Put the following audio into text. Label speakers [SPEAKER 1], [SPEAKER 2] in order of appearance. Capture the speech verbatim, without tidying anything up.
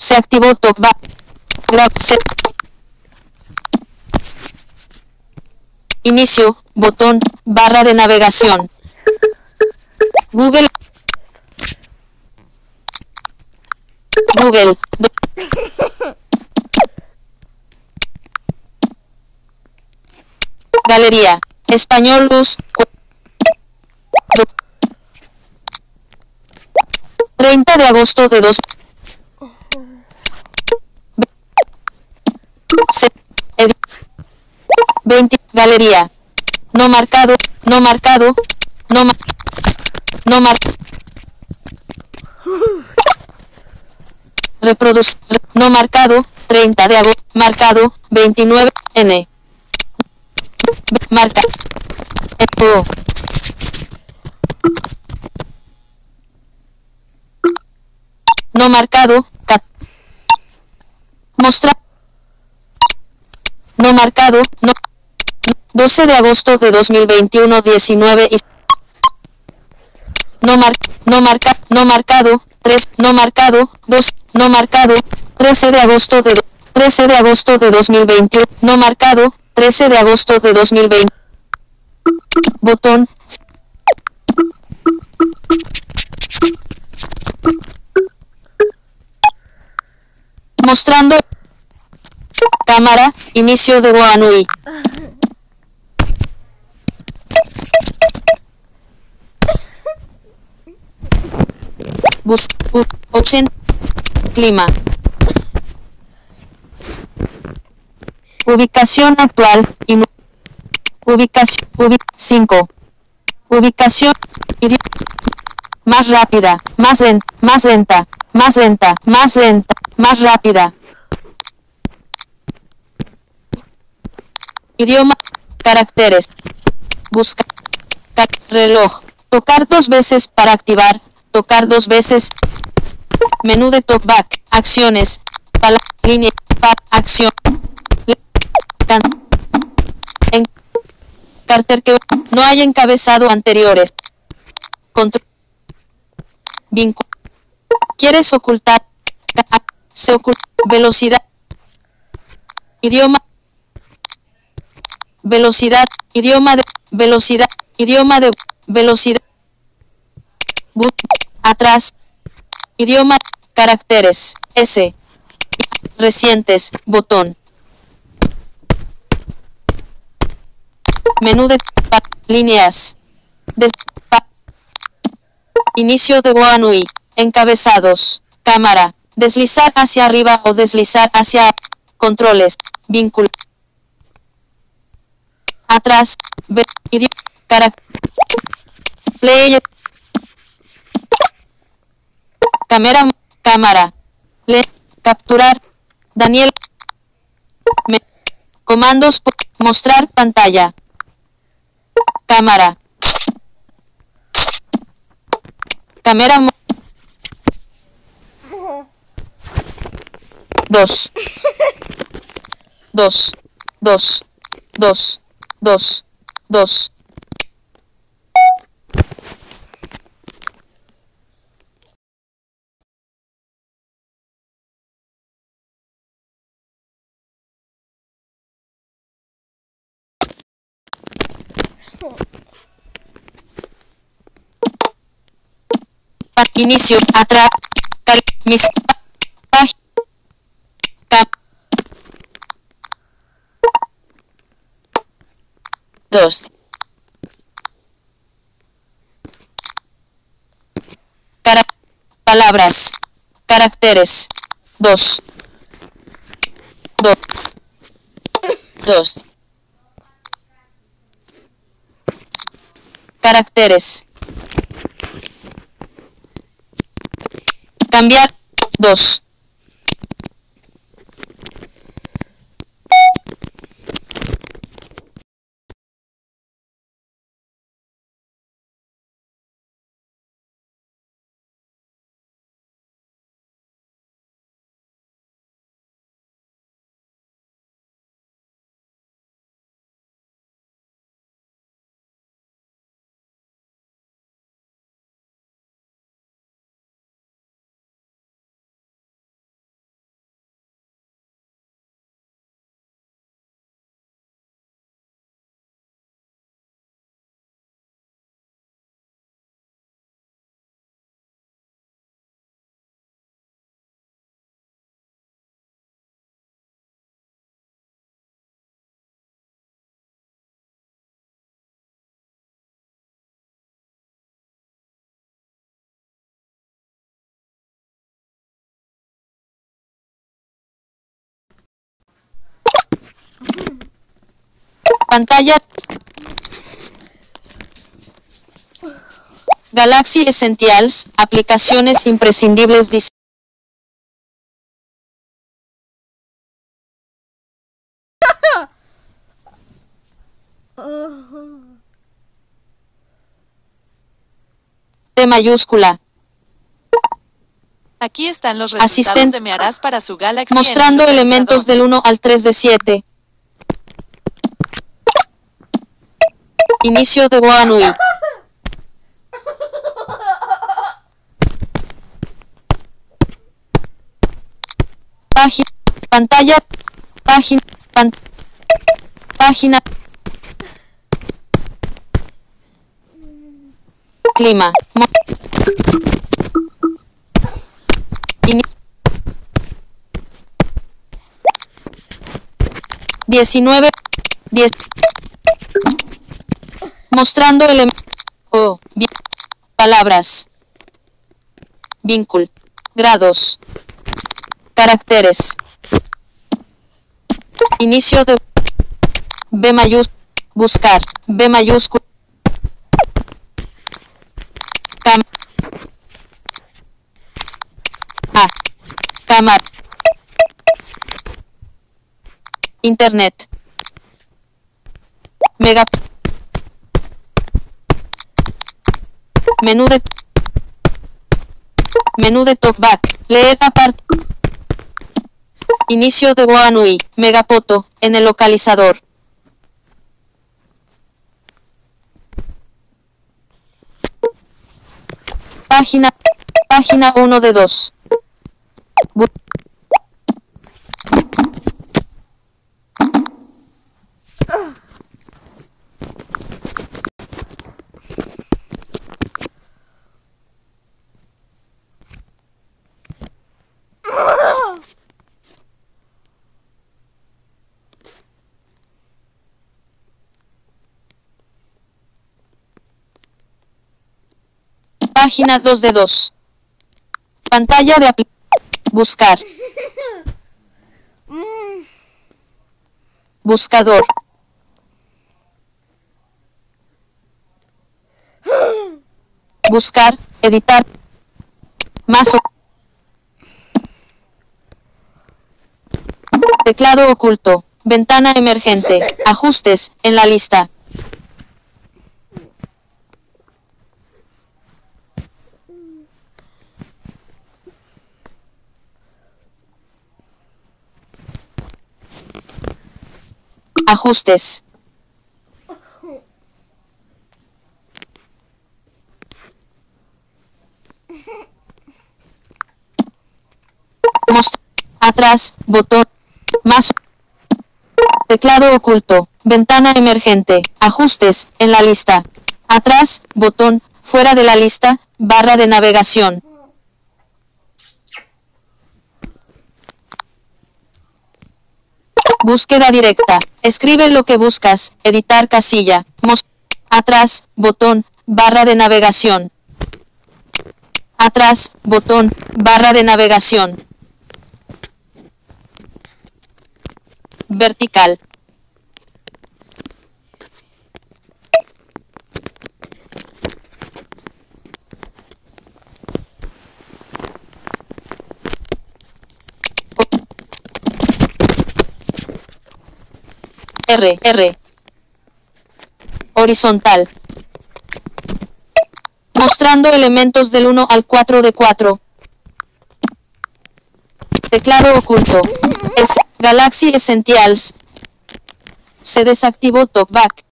[SPEAKER 1] Se activó TalkBack. Se... Inicio, botón, barra de navegación. Google. Google. Galería. Español Luz. treinta de agosto de dos. veinte. Galería. No marcado. No marcado. No ma No mar Reproducir. No marcado. treinta de agosto. Marcado. veintinueve. N. Marca. O. No marcado. Cat. Mostrar. No marcado. No. doce de agosto de dos mil veintiuno. diecinueve y. No mar. No marca. No marcado. tres. No marcado. dos. No marcado. trece de agosto de. trece de agosto de dos mil veintiuno. No marcado. trece de agosto de dos mil veinte. Botón. Mostrando. Cámara. Inicio de Wanui. Bus. ochenta. Clima. Ubicación actual. Y ubicación. Ubi cinco. Ubicación. Más rápida. Más lenta. Más lenta. Más lenta. Más lenta. Más rápida. Idioma. Caracteres. Buscar. Reloj. Tocar dos veces para activar. Tocar dos veces. Menú de TalkBack. Acciones. Pala línea. Pa acción. Can en Carter que no hay encabezado anteriores. Control. Vincu. ¿Quieres ocultar? Se oculta. Velocidad. Idioma. Velocidad. Idioma de. Velocidad. Idioma de. Velocidad. Boot. Atrás. Idioma. Caracteres. S. Recientes. Botón. Menú de. Pa, líneas. De, pa, inicio de Wanui. Encabezados. Cámara. Deslizar hacia arriba o deslizar hacia. Controles. Vínculo. Atrás. Ve, idioma. Carac. Play. Cámara. Cámara. Le. Capturar. Daniel. Me, comandos. Mostrar pantalla. Cámara. Cámara. Dos. Dos. Dos. Dos. Dos. Dos. Inicio, atrás, mis, cap, dos, cara, palabras, caracteres, dos, dos, dos, caracteres. Cambiar. dos. Pantalla. Galaxy Essentials, aplicaciones imprescindibles. Dis T mayúscula.
[SPEAKER 2] Aquí están los resultados
[SPEAKER 1] Asistente.
[SPEAKER 2] de Mearaz para su Galaxy.
[SPEAKER 1] Mostrando elementos del uno al tres de siete. Inicio de Goanui. Página. Pantalla. Página. Pan, página. Clima. Mo, ini, diecinueve. diez. Mostrando elementos. Oh, bien. Palabras. Vínculo. Grados. Caracteres. Inicio de B mayúscula. Buscar. B mayúscula. Cam. A. Cámara. Internet. Mega. Menú de. Menú de talkback. Leer aparte. Inicio de Goanui. Megapoto. En el localizador. Página. Página uno de dos. Bu Página dos de dos. Pantalla de apl buscar. Buscador. Buscar, editar. Más. Teclado oculto. Ventana emergente. Ajustes, en la lista. Ajustes. Most atrás, botón. Más. Teclado oculto. Ventana emergente. Ajustes, en la lista. Atrás, botón. Fuera de la lista, barra de navegación. Búsqueda directa. Escribe lo que buscas. Editar casilla. Most atrás, botón, barra de navegación. Atrás, botón, barra de navegación. Vertical. R, R. Horizontal. Mostrando elementos del uno al cuatro de cuatro. Teclado oculto. Es Galaxy Essentials. Se desactivó talkback.